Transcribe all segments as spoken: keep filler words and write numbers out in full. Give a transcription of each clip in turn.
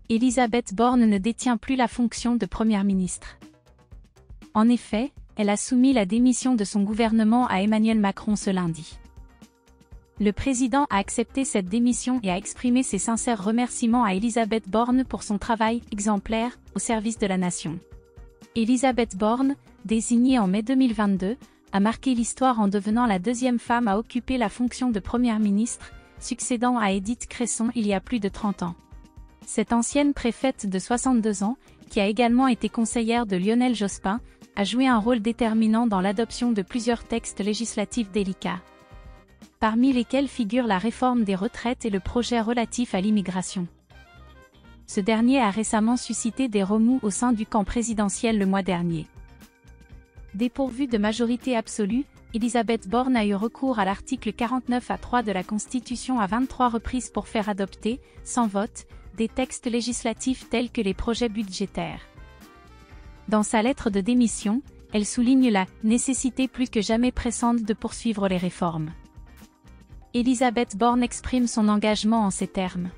Elisabeth Borne ne détient plus la fonction de première ministre. En effet, elle a soumis la démission de son gouvernement à Emmanuel Macron ce lundi. Le président a accepté cette démission et a exprimé ses sincères remerciements à Elisabeth Borne pour son travail exemplaire au service de la nation. Elisabeth Borne, désignée en mai deux mille vingt-deux, a marqué l'histoire en devenant la deuxième femme à occuper la fonction de première ministre, succédant à Édith Cresson il y a plus de trente ans. Cette ancienne préfète de soixante-deux ans, qui a également été conseillère de Lionel Jospin, a joué un rôle déterminant dans l'adoption de plusieurs textes législatifs délicats, parmi lesquels figurent la réforme des retraites et le projet relatif à l'immigration. Ce dernier a récemment suscité des remous au sein du camp présidentiel le mois dernier. Dépourvue de majorité absolue, Elisabeth Borne a eu recours à l'article quarante-neuf A trois de la Constitution à vingt-trois reprises pour faire adopter, sans vote, des textes législatifs tels que les projets budgétaires. Dans sa lettre de démission, elle souligne la nécessité plus que jamais pressante de poursuivre les réformes. Elisabeth Borne exprime son engagement en ces termes.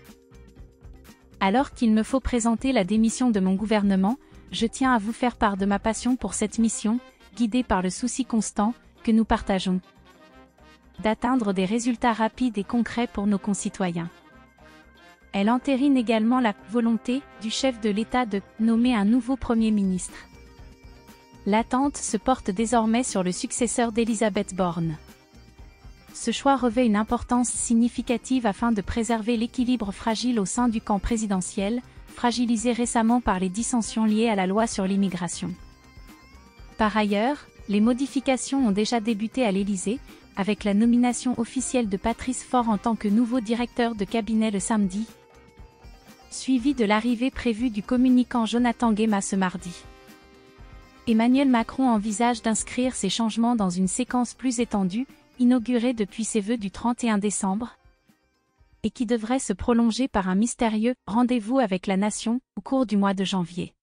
Alors qu'il me faut présenter la démission de mon gouvernement, je tiens à vous faire part de ma passion pour cette mission, guidée par le souci constant, que nous partageons, d'atteindre des résultats rapides et concrets pour nos concitoyens. Elle entérine également la volonté du chef de l'État de nommer un nouveau Premier ministre. L'attente se porte désormais sur le successeur d'Elisabeth Borne. Ce choix revêt une importance significative afin de préserver l'équilibre fragile au sein du camp présidentiel, fragilisé récemment par les dissensions liées à la loi sur l'immigration. Par ailleurs, les modifications ont déjà débuté à l'Élysée, avec la nomination officielle de Patrice Faure en tant que nouveau directeur de cabinet le samedi, suivi de l'arrivée prévue du communicant Jonathan Guéma ce mardi. Emmanuel Macron envisage d'inscrire ces changements dans une séquence plus étendue, inaugurée depuis ses vœux du trente et un décembre, et qui devrait se prolonger par un mystérieux « rendez-vous avec la nation » au cours du mois de janvier.